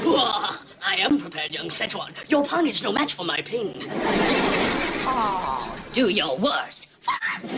I am prepared, young Szechuan. Your pong is no match for my ping. Oh, do your worst.